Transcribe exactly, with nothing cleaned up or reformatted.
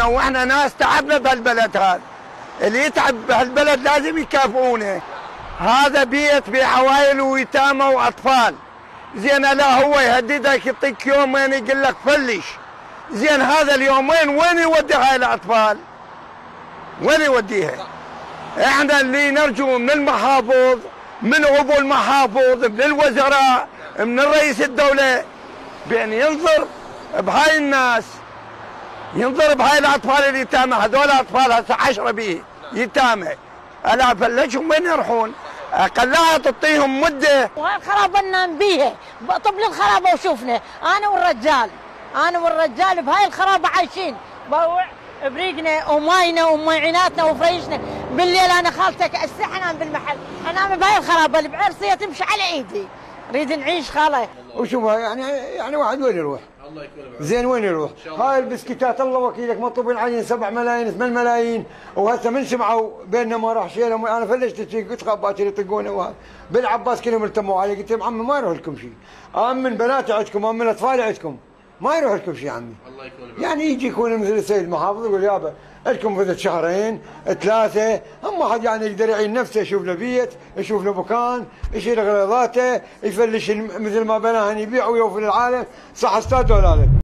بلدنا، واحنا ناس تعبنا بهالبلد هذا. اللي يتعب بهالبلد لازم يكافئونه. هذا بيت بعوائل ويتامى واطفال. زين لا هو يهددك يعطيك يومين يقول لك فلش. زين هذا اليومين وين يودي هاي الاطفال؟ وين يوديها؟ احنا اللي نرجو من المحافظ، من ابو المحافظ، من الوزراء، من الرئيس الدوله، بان ينظر بهاي الناس، ينظر بهاي الاطفال اليتامى. هذول اطفال هسه عشرة به يتامى، الا فلشهم وين يروحون؟ اقلها تعطيهم مده. وهاي الخرابه ننام بيها، طب للخرابه وشوفنا انا والرجال، انا والرجال بهاي الخرابه عايشين، بروع بريقنا وماينا ومعيناتنا وفريشنا. بالليل انا خالتك استحي انام بالمحل، انام بهاي الخرابه البعرسيه تمشي على ايدي. نريد نعيش خاله. وشوف يعني يعني واحد وين يروح؟ الله يكون بعون. زين وين يروح؟ هاي البسكيتات الله وكيلك مطلوبين علينا سبع ملايين ثمان ملايين، وهسه من سمعوا بيننا ما راح شيلهم. انا فلشت تشي قلت باكر يطقونه وهذا بالعباس كلهم التموا علي. قلت لهم عمي ما يروح لكم شيء، امن بناتي عندكم، امن اطفالي عندكم، ما يروح لكم شيء عمي. الله يكون بعون. يعني يجي يكون مثل السيد المحافظ يقول يابا لكم مثل شهرين ثلاثه، هم واحد يعني يقدر يعين نفسه، يشوف له بيت، يشوف له مكان، يشيل غلظاته، يفلش مثل ما بناهن يبيع ويوفي للعالم. صح استاذ ولا لا؟